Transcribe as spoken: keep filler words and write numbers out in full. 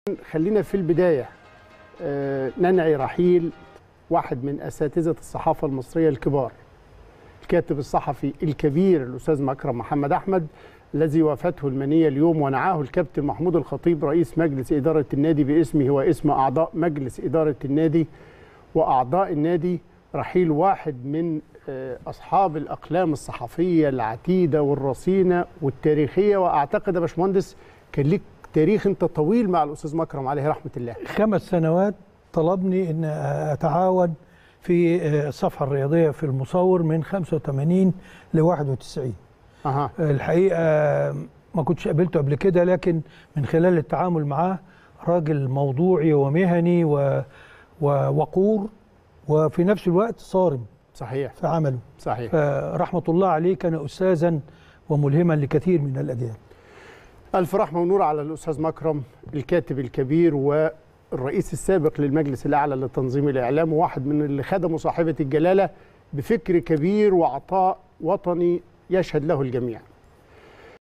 خلينا في البداية ننعي رحيل واحد من أساتذة الصحافة المصرية الكبار، الكاتب الصحفي الكبير الأستاذ مكرم محمد أحمد، الذي وافته المنية اليوم ونعاه الكابتن محمود الخطيب رئيس مجلس إدارة النادي باسمه واسم أعضاء مجلس إدارة النادي وأعضاء النادي. رحيل واحد من أصحاب الأقلام الصحفية العتيدة والرصينة والتاريخية، وأعتقد يا باشمهندس كان ليك تاريخ أنت طويل مع الأستاذ مكرم عليه رحمة الله. خمس سنوات طلبني أن أتعاون في الصفحة الرياضية في المصور من خمسة وثمانين ل واحد وتسعين. أه. الحقيقة ما كنتش قابلته قبل كده، لكن من خلال التعامل معاه راجل موضوعي ومهني ووقور وفي نفس الوقت صارم. صحيح. في عمله. صحيح. رحمة الله عليه، كان أستاذا وملهما لكثير من الأجيال. ألف رحمة ونور على الأستاذ مكرم، الكاتب الكبير والرئيس السابق للمجلس الأعلى لتنظيم الإعلام، وواحد من اللي خدموا صاحبة الجلالة بفكر كبير وعطاء وطني يشهد له الجميع.